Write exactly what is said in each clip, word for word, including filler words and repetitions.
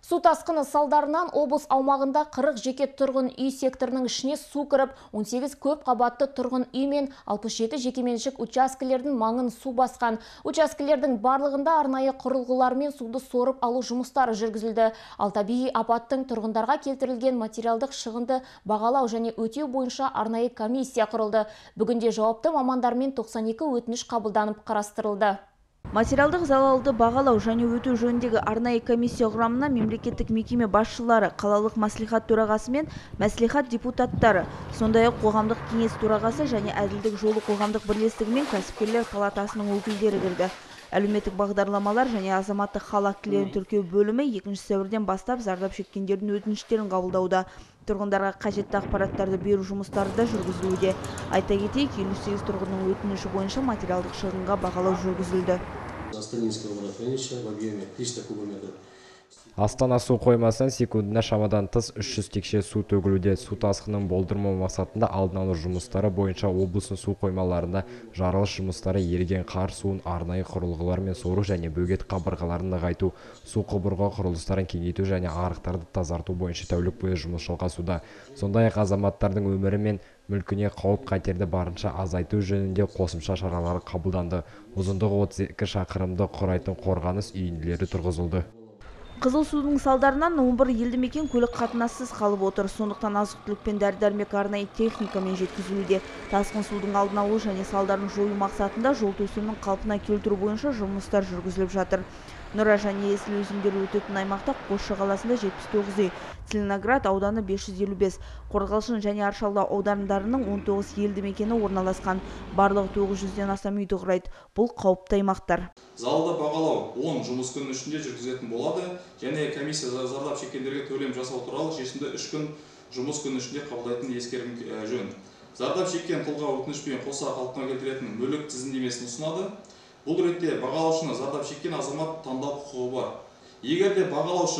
Су тасқыны салдарынан облыс аумағында қырық жеке тұрғын үй секторының ішіне су кіріп, он сегіз көп қабатты тұрғын үй мен алпыс жеті жекеменшік учаскелердің маңын су басқан. Учаскелердің барлығында арнайы құрылғылармен суды сорып алу жұмыстары жүргізілді. Ал табиғи апаттың тұрғындарға келтірілген материалдық шығынды бағалау және өтеу бойынша арнайы комиссия құрылды. Бүгінде жауапты мамандармен тоқсан екі өтініш қабылданып қарастырылды. Материалдық залалды бағалау және өтеу жөніндегі арнайы комиссия құрамына мемлекеттік мекеме басшылары, қалалық мәслихат төрағасы мен мәслихат депутаттары, сондай-ақ қоғамдық кеңес төрағасы және әділдік жолы қоғамдық бірлестігі мен кәсіпкерлер палатасының өкілдері кірді. Әлеуметтік бағдарламалар және азаматтық хал актілерін тіркеу бөлімі екінші сәуірден бастап зардап шеккендердің өтініштерін қабылдауда. Тұрғындарға қажетті ақпараттарды беру жұмыстары да жүргізілуде. Айта кетейік, елу сегіз тұрғынның өтініші бойынша материалдық шығынға бағалау жүргізілді. Астана су қоймасынан секундына шамадан тыс үш жүз текше су төгілуде. Су тасқынын болдырмау мақсатында алдын алу жұмыстары бойынша облыстың су қоймаларында жарылыс жұмыстары, еріген қар суын арнайы құрылғылармен сору және бөгет қабырғаларын нығайту, су құбырғы құрылыстарын кеңейту және арықтарды тазарту бойынша тәулік бойы жұмыс жалғасуда. Сондай-ақ азаматтардың өмірі мен мүлкіне қауіп-қатерді барынша азайту жөнінде қосымша шаралар қабылданды. Ұзындығы отыз екі шақырымды құрайтын қорғаныс үйінділері тұрғызылды. Қызыл судың салдарынан он бір елді мекен көлік қатынассыз қалып отыр. Сондықтан азық-түлік пен дәрі-дәрмек арнайы техникамен жеткізілуде. Тасқын судың алдын алу және салдарын жою мақсатында жол төсемін қалпына келтіру бойынша жұмыстар жүргізіліп жатыр. Нұра және Есіл өзендері өтетін аймақта Қосшы қаласында жетпіс тоғыз үй, Целиноград ауданы бес жүз елу бес, Қорғалжын және Аршалы аудандарының он тоғыз елді мекені орналасқан. Барлығы тоғыз жүзден астам үйді құрайды. Бұл қауіпті аймақтар. Залалды бағалау он жұмыс күні ішінде жүргізетін болады, және комиссия зардап шеккендерге төлем жасау туралы шешімді үш күн жұмыс күні ішінде қабылдайтын ескерім жөн. Зардап шеккен тұлға өтінішпен қоса қалпына келтіретін мүлік тізімдемесін ұсынады. Бұл ретте бағалаушыны зардап шеккен азамат таңдау құқығы бар. Егер де бағалаушы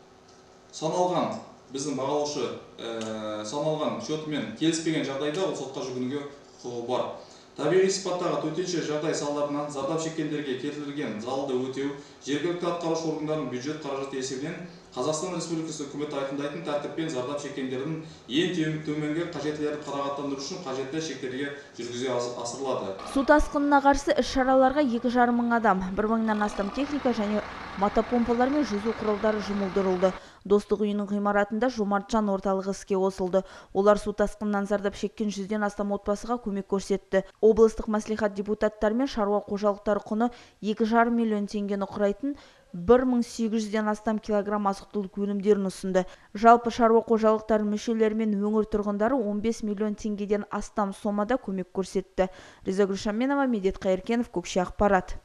саналған, біздің бағалаушы ә, саналған шотымен келіспеген жағдайда ол сотқа жүгінуге құқығы бар. Табиғи сипаттағы төтенше жағдай салдарынан зардап шеккендерге келтірілген залалды өтеу жергілікті атқарушы органдардың бюджет қаражаты есебінен Қазақстан Республикасы үкіметі айқындайтын тәртіппен зардап шеккендердің ең төменгі қажеттілерді қанағаттандыру үшін қажетті шектерге жүргізе асырылады. Су тасқынына қарсы іс-шараларға екі жарым мың адам, бір мыңнан астам техника және мотопомпалар мен жүзу құралдары жұмылдырылды. Достық үйінің ғимаратында Жомартжан орталығы іске қосылды. Олар су тасқынынан зардап шеккен жүзден астам отбасыға көмек көрсетті. Облыстық мәслихат депутаттары мен шаруа қожалықтары құны екі жарым миллион теңгені құрайтын бір мың сегіз жүзден астам килограмм азық-түлік өнімдерін ұсынды. Жалпы шаруа қожалықтары мүшелері мен өңір тұрғындары он бес миллион теңгеден астам сомада көмек көрсетті. Риза Гүлшаменова, Медет Қайыркенов, Көкше ақпарат.